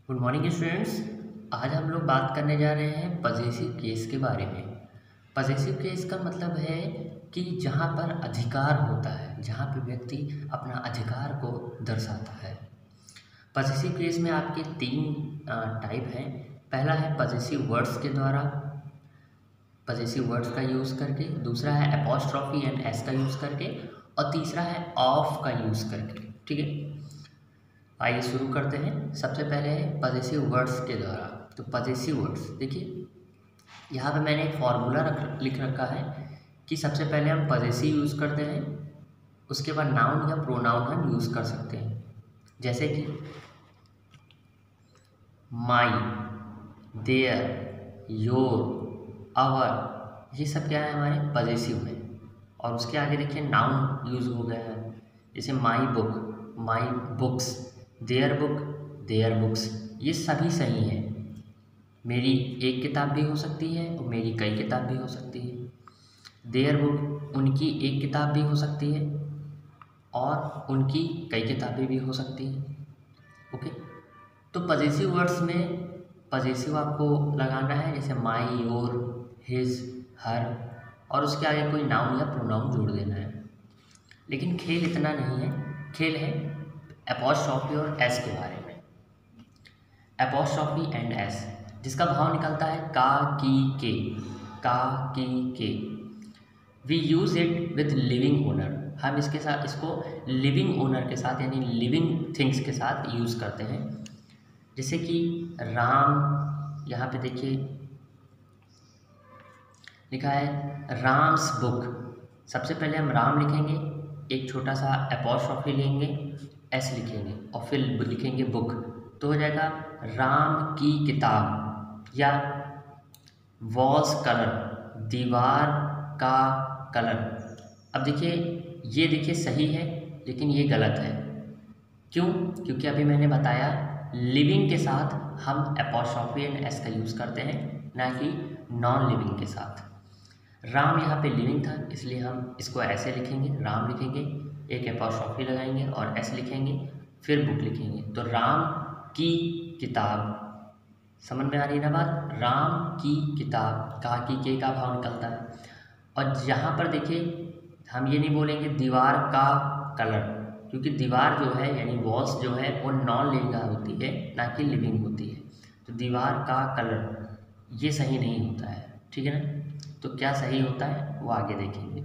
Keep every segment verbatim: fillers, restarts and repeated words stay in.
Good morning students. आज हम लोग बात करने जा रहे हैं पजेसिव केस के बारे में। पजेसिव केस का मतलब है कि जहाँ पर अधिकार होता है, जहाँ पर व्यक्ति अपना अधिकार को दर्शाता है। पजेसिव केस में आपके तीन टाइप हैं। पहला है पजेसिव वर्ड्स के द्वारा, पजेसिव वर्ड्स का यूज़ करके। दूसरा है एपोस्ट्रॉफी एंड एस का यूज़ करके। और तीसरा है ऑफ का यूज़ करके। ठीक है, आइए शुरू करते हैं। सबसे पहले है पजेसिव वर्ड्स के द्वारा। तो पजेसिव वर्ड्स देखिए, यहाँ पे मैंने एक फॉर्मूला रख लिख रखा है कि सबसे पहले हम पजेसिव यूज़ करते हैं, उसके बाद नाउन या प्रोनाउन हम यूज़ कर सकते हैं। जैसे कि माई, देयर, योर, आवर, ये सब क्या है हमारे पजेसिव में। और उसके आगे देखिए नाउन यूज़ हो गया है, जैसे my book, my books, their book, their books, ये सभी सही हैं। मेरी एक किताब भी हो सकती है और मेरी कई किताब भी हो सकती है। देयर बुक, उनकी एक किताब भी हो सकती है और उनकी कई किताबें भी हो सकती हैं। ओके, तो पजेसिव वर्ड्स में पजेसिव आपको लगाना है, जैसे माई, योर, हिज, हर, और उसके आगे कोई नाउन या प्रोनाउन जोड़ देना है। लेकिन खेल इतना नहीं है, खेल है एपोस्ट्रॉफी और एस के बारे में। एपोस्ट्रॉफी एंड एस, जिसका भाव निकलता है का, की, के, का, की, के। We use it with living owner, हम इसके साथ इसको लिविंग ओनर के साथ यानी लिविंग थिंग्स के साथ यूज़ करते हैं। जैसे कि राम, यहाँ पे देखिए लिखा है राम्स बुक। सबसे पहले हम राम लिखेंगे, एक छोटा सा एपोस्ट्रॉफी लेंगे, एस लिखेंगे और फिर लिखेंगे बुक, तो हो जाएगा राम की किताब। या वॉल्स कलर, दीवार का कलर। अब देखिए, ये देखिए सही है लेकिन ये गलत है। क्यों? क्योंकि अभी मैंने बताया लिविंग के साथ हम एपोस्ट्रॉफी एंड एस का यूज़ करते हैं, ना कि नॉन लिविंग के साथ। राम यहाँ पे लिविंग था, इसलिए हम इसको ऐसे लिखेंगे, राम लिखेंगे, एक एपोस्ट्रॉफी लगाएंगे और एस लिखेंगे, फिर बुक लिखेंगे। तो राम की किताब, समझ में आ रही है ना बात? राम की किताब, का, की, के का भाव निकलता है। और यहाँ पर देखिए हम ये नहीं बोलेंगे दीवार का कलर, क्योंकि दीवार जो है यानी वॉल्स जो है वो नॉन लिविंग होती है, ना कि लिविंग होती है। तो दीवार का कलर ये सही नहीं होता है, ठीक है ना? तो क्या सही होता है वो आगे देखेंगे।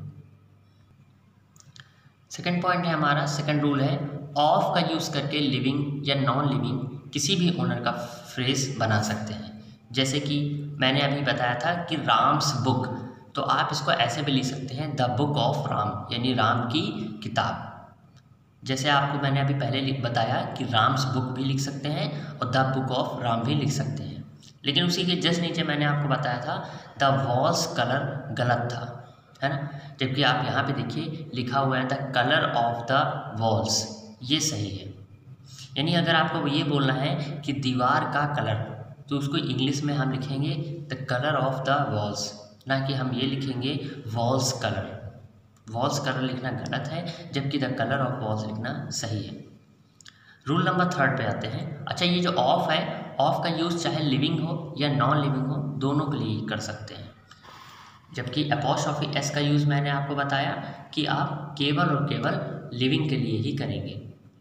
सेकंड पॉइंट है हमारा, सेकंड रूल है ऑफ का यूज़ करके लिविंग या नॉन लिविंग किसी भी ओनर का फ्रेज बना सकते हैं। जैसे कि मैंने अभी बताया था कि राम्स बुक, तो आप इसको ऐसे भी लिख सकते हैं द बुक ऑफ राम, यानी राम की किताब। जैसे आपको मैंने अभी पहले बताया कि राम्स बुक भी लिख सकते हैं और द बुक ऑफ राम भी लिख सकते हैं। लेकिन उसी के जस्ट नीचे मैंने आपको बताया था द वॉल्स कलर गलत था, है ना? जबकि आप यहाँ पे देखिए लिखा हुआ है the colour of the walls, ये सही है। यानी अगर आपको ये बोलना है कि दीवार का कलर, तो उसको इंग्लिश में हम लिखेंगे the colour of the walls, ना कि हम ये लिखेंगे वॉल्स कलर। वॉल्स कलर लिखना गलत है, जबकि द कलर ऑफ वॉल्स लिखना सही है। रूल नंबर थर्ड पे आते हैं। अच्छा, ये जो ऑफ है, ऑफ का यूज़ चाहे लिविंग हो या नॉन लिविंग हो, दोनों के लिए कर सकते हैं। जबकि एपोस्ट्रॉफी एस का यूज़ मैंने आपको बताया कि आप केवल और केवल लिविंग के लिए ही करेंगे।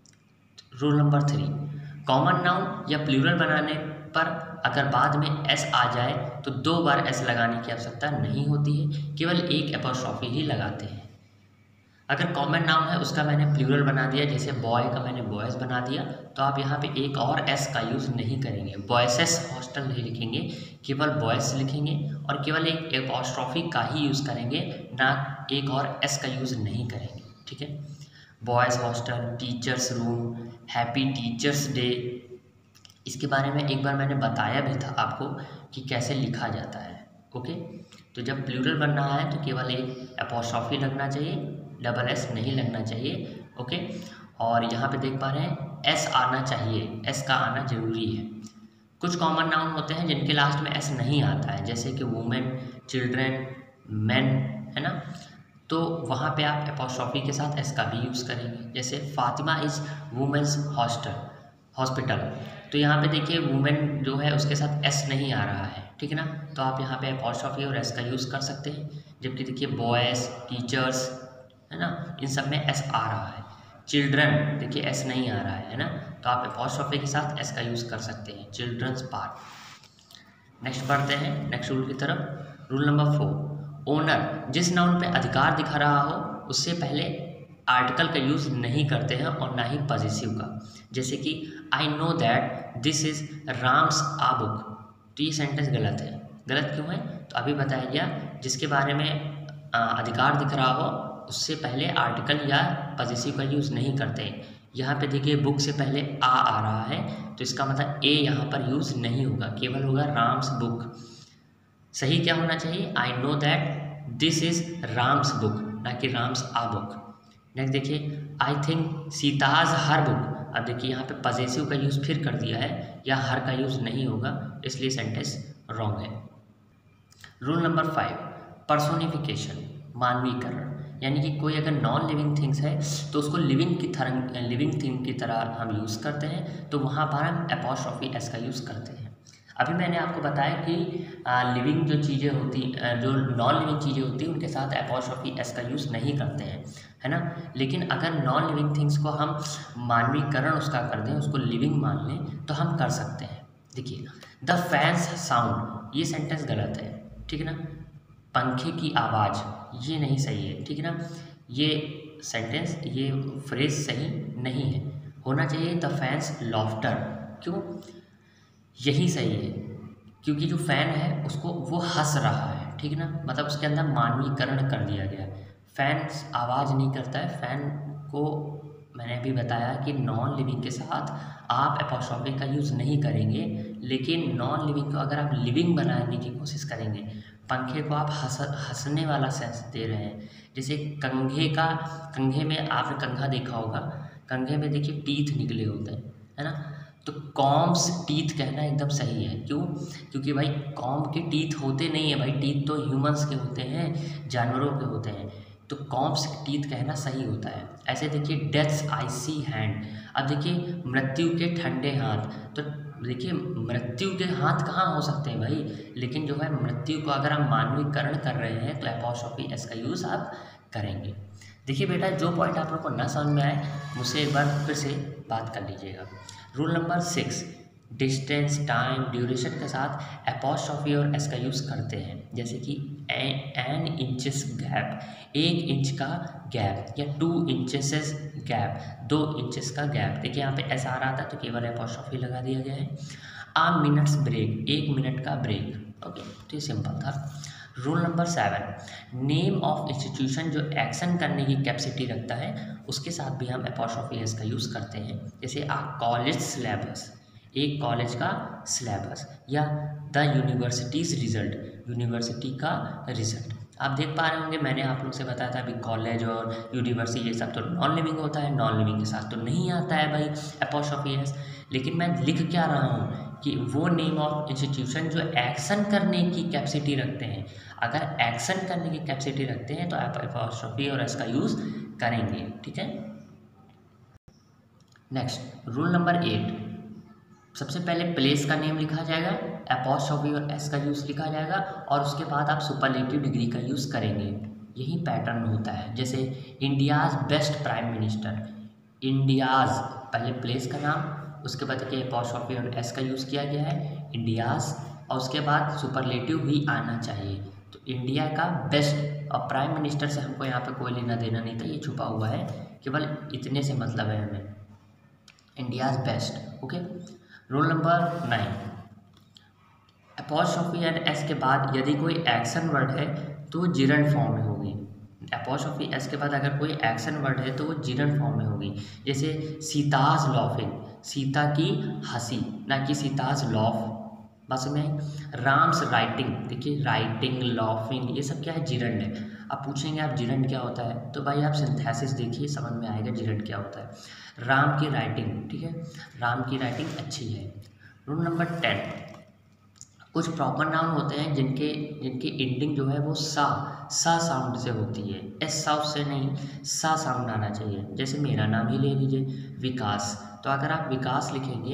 Rule number three, common noun या प्लूरल बनाने पर अगर बाद में एस आ जाए तो दो बार एस लगाने की आवश्यकता नहीं होती है, केवल एक एपोस्ट्रॉफी ही लगाते हैं। अगर कॉमन नाउन है उसका मैंने प्लूरल बना दिया, जैसे बॉय का मैंने बॉयज़ बना दिया, तो आप यहाँ पे एक और एस का यूज़ नहीं करेंगे। बॉयसेस हॉस्टल नहीं लिखेंगे, केवल बॉयज़ लिखेंगे और केवल एक एपोस्ट्रॉफी का ही यूज़ करेंगे, ना एक और एस का यूज़ नहीं करेंगे, ठीक है? Boys hostel, teachers room, happy teachers day, इसके बारे में एक बार मैंने बताया भी था आपको कि कैसे लिखा जाता है। ओके, तो जब प्लूरल बन रहा है तो केवल एक एपोस्ट्रॉफी लगना चाहिए, डबल एस नहीं लगना चाहिए। ओके, और यहाँ पे देख पा रहे हैं एस आना चाहिए, एस का आना जरूरी है। कुछ कॉमन नाउन होते हैं जिनके लास्ट में एस नहीं आता है, जैसे कि वुमेन, चिल्ड्रेन, मैन, है ना? तो वहाँ पे आप एपोस्ट्रॉफी के साथ एस का भी यूज़ करेंगे। जैसे Fatima is women's hostel hospital, तो यहाँ पे देखिए वुमेन जो है उसके साथ एस नहीं आ रहा है, ठीक है ना, तो आप यहाँ पे अपॉस्ट्रॉफी और एस का यूज़ कर सकते हैं। जबकि देखिए बॉयज़, टीचर्स, है ना, इन सब में एस आ रहा है। चिल्ड्रन देखिए एस नहीं आ रहा है, है ना, तो आप अपॉस्ट्रॉफी के साथ एस का यूज़ कर सकते हैं, चिल्ड्रंस पार्क। नेक्स्ट बढ़ते हैं नेक्स्ट रूल की तरफ। रूल नंबर फोर, ओनर जिस नाउन पे अधिकार दिखा रहा हो उससे पहले आर्टिकल का यूज़ नहीं करते हैं और ना ही पॉजेसिव का। जैसे कि I know that this is Ram's a book, तो ये सेंटेंस गलत है। गलत क्यों है? तो अभी बताया गया, जिसके बारे में आ, अधिकार दिख रहा हो उससे पहले आर्टिकल या पॉजेसिव का यूज़ नहीं करते हैं। यहाँ पे देखिए बुक से पहले आ आ रहा है, तो इसका मतलब ए यहाँ पर यूज़ नहीं होगा, केवल होगा राम्स बुक। सही क्या होना चाहिए? I know that this is Ram's book, ना कि राम्स आ बुक। नेक्स्ट देखिए I think Sita's her book. अब देखिए यहाँ पे पॉजेसिव का यूज़ फिर कर दिया है, या हर का यूज़ नहीं होगा, इसलिए सेंटेंस रॉन्ग है। रूल नंबर फाइव, पर्सोनिफिकेशन, मानवीकरण, यानी कि कोई अगर नॉन लिविंग थिंग्स है तो उसको लिविंग की तरह लिविंग थिंग की तरह हम यूज़ करते हैं, तो वहाँ पर हम अपॉस्ट्रॉफी एस का यूज़ करते हैं। अभी मैंने आपको बताया कि लिविंग जो चीज़ें होती जो नॉन लिविंग चीज़ें होती हैं उनके साथ अपॉस्ट्रॉफी एस का यूज़ नहीं करते हैं, है ना। लेकिन अगर नॉन लिविंग थिंग्स को हम मानवीकरण उसका कर दें, उसको लिविंग मान लें, तो हम कर सकते हैं। देखिए द फैंस साउंड, ये सेंटेंस गलत है, ठीक है ना। पंखे की आवाज़, ये नहीं सही है, ठीक है ना। ये सेंटेंस ये फ्रेज सही नहीं है, होना चाहिए द फैंस लॉफ्टर। क्यों? यही सही है, क्योंकि जो फ़ैन है उसको वो हंस रहा है, ठीक है ना, मतलब उसके अंदर मानवीकरण कर दिया गया है। फ़ैन आवाज़ नहीं करता है। फ़ैन को मैंने भी बताया कि नॉन लिविंग के साथ आप अपॉस्ट्रॉफी का यूज़ नहीं करेंगे, लेकिन नॉन लिविंग को अगर आप लिविंग बनाने की कोशिश करेंगे, पंखे को आप हंस हंसने वाला सेंस दे रहे हैं। जैसे कंघे का कंघे में आपने कंघा देखा होगा, कंघे में देखिए टीथ निकले होते हैं, है ना, तो कॉम्स टीथ कहना एकदम सही है। क्यों? क्योंकि भाई कॉम के टीथ होते नहीं है भाई, टीथ तो ह्यूमंस के होते हैं, जानवरों के होते हैं, तो कॉम्स टीथ कहना सही होता है। ऐसे देखिए डेथ्स आइसी हैंड, अब देखिए मृत्यु के ठंडे हाथ, तो देखिए मृत्यु के हाथ कहाँ हो सकते हैं भाई, लेकिन जो है मृत्यु को अगर हम मानवीकरण कर रहे हैं तो अपॉस्ट्रॉफी एस का यूज़ आप करेंगे। देखिए बेटा, जो पॉइंट आप लोग को ना समझ में आए मुझसे एक बार फिर से बात कर लीजिएगा। Rule number six, distance, time, duration के साथ अपॉस्ट्रॉफी और एस का यूज़ करते हैं। जैसे कि एन इंचेस गैप, एक इंच का गैप, या टू इंचेस गैप, दो इंचेस का गैप। देखिए यहाँ पे एस आ रहा था तो केवल अपॉस्ट्रॉफी लगा दिया गया है। आ मिनट्स ब्रेक, एक मिनट का ब्रेक। ओके, तो ये सिंपल था। Rule number seven, name of institution जो एक्शन करने की कैपेसिटी रखता है उसके साथ भी हम अपॉस्ट्रॉफी एस का यूज़ करते हैं। जैसे आ कॉलेज सिलेबस, एक कॉलेज का सिलेबस, या द यूनिवर्सिटीज़ रिजल्ट, यूनिवर्सिटी का रिजल्ट। आप देख पा रहे होंगे मैंने आप लोग से बताया था अभी कॉलेज और यूनिवर्सिटी ये सब तो नॉन लिविंग होता है, नॉन लिविंग के साथ तो नहीं आता है भाई अपॉस्ट्रॉफी एस। लेकिन मैं लिख क्या रहा हूँ कि वो नेम ऑफ इंस्टीट्यूशन जो एक्शन करने की कैपेसिटी रखते हैं, अगर एक्शन करने की कैपेसिटी रखते हैं तो आप अपॉस्ट्रॉफी और एस का यूज़ करेंगे, ठीक है। नेक्स्ट रूल नंबर एट, सबसे पहले प्लेस का नेम लिखा जाएगा, अपॉस्ट्रॉफी और एस का यूज़ लिखा जाएगा, और उसके बाद आप सुपरलेटिव डिग्री का यूज़ करेंगे। यही पैटर्न होता है। जैसे India's best prime minister, India's पहले प्लेस का नाम, उसके बाद देखिए अपॉस्ट्रॉफी और एस का यूज़ किया गया है इंडियाज़, और उसके बाद सुपरलेटिव भी आना चाहिए। तो इंडिया का बेस्ट, और प्राइम मिनिस्टर से हमको यहाँ पे कोई लेना देना नहीं था, ये छुपा हुआ है, केवल इतने से मतलब है हमें, India's best. Okay. Rule number nine, apostrophe and S के बाद यदि कोई एक्शन वर्ड है तो जिरंड फॉर्म में होगी। अपॉस्ट्रॉफी एस के बाद अगर कोई एक्शन वर्ड है तो वो जिरंड फॉर्म में होगी। जैसे सीताज लॉफिंग, सीता की हंसी, ना कि सीताज लॉफ, बस में। राम्स राइटिंग, देखिए राइटिंग, लॉफिंग, ये सब क्या है, जिरंड है। अब पूछेंगे आप जिरंड क्या होता है, तो भाई आप सिंथेसिस देखिए समझ में आएगा जिरंड क्या होता है। राम की राइटिंग, ठीक है, राम की राइटिंग अच्छी है। रूल नंबर टेन, कुछ प्रॉपर नाउन होते हैं जिनके जिनकी एंडिंग जो है वो सा सा साउंड से होती है, एस साउंड से नहीं, सा साउंड आना चाहिए। जैसे मेरा नाम ही ले लीजिए, विकास, तो अगर आप विकास लिखेंगे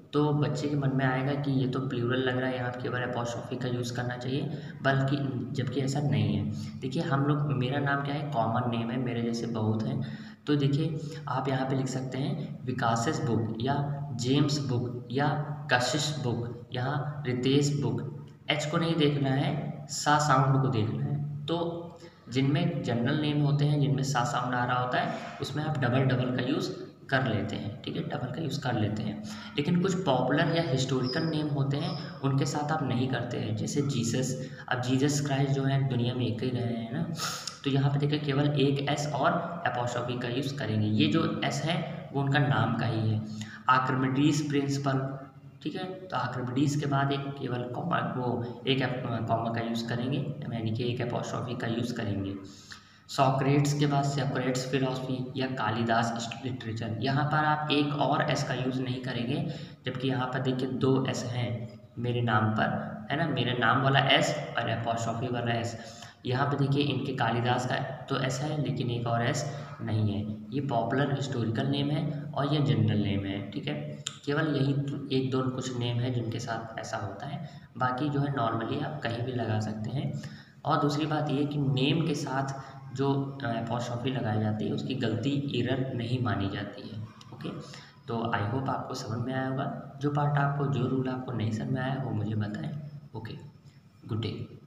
तो बच्चे के मन में आएगा कि ये तो प्लूरल लग रहा है, यहाँ केवल अपॉस्ट्रोफी का यूज़ करना चाहिए, बल्कि जबकि ऐसा नहीं है। देखिए हम लोग, मेरा नाम क्या है, कॉमन नेम है, मेरे जैसे बहुत हैं। तो देखिए आप यहाँ पे लिख सकते हैं विकासेस बुक या जेम्स बुक या कशिश बुक, यहाँ रितेश बुक। एच को नहीं देखना है, सा साउंड को देखना है। तो जिनमें जनरल नेम होते हैं, जिनमें सा साउंड आ रहा होता है, उसमें आप डबल डबल का यूज़ कर लेते हैं, ठीक है, डबल का यूज़ कर लेते हैं। लेकिन कुछ पॉपुलर या हिस्टोरिकल नेम होते हैं, उनके साथ आप नहीं करते हैं, जैसे जीसस। अब जीसस क्राइस्ट जो है दुनिया में एक ही रहे हैं ना, तो यहाँ पे देखिए केवल एक एस और एपोस्ट्रोफी का यूज़ करेंगे। ये जो एस है वो उनका नाम का ही है। आर्किमिडीज प्रिंसिपल, ठीक है, तो आर्किमिडीज के बाद एक केवल कॉमा, वो एक कॉमा का यूज़ करेंगे, यानी कि एक एपोस्ट्रोफी का यूज़ करेंगे। सॉक्रेट्स के बाद सोक्रेट्स फिलॉसफी या कालिदास लिटरेचर, यहाँ पर आप एक और एस का यूज़ नहीं करेंगे, जबकि यहाँ पर देखिए दो एस हैं मेरे नाम पर, है ना, मेरे नाम वाला एस और एपोस्ट्रोफी वाला एस। यहाँ पे देखिए इनके कालिदास का तो एस है, लेकिन एक और एस नहीं है। ये पॉपुलर हिस्टोरिकल नेम है और ये जनरल नेम है, ठीक है। केवल यही एक दो कुछ नेम है जिनके साथ ऐसा होता है, बाकी जो है नॉर्मली आप कहीं भी लगा सकते हैं। और दूसरी बात ये कि नेम के साथ जो अपॉस्ट्रोफी लगाई जाती है उसकी गलती एरर नहीं मानी जाती है, ओके। तो आई होप आपको समझ में आया होगा। जो पार्ट आपको, जो रूल आपको नहीं समझ में आया वो मुझे बताएं। Okay, good day.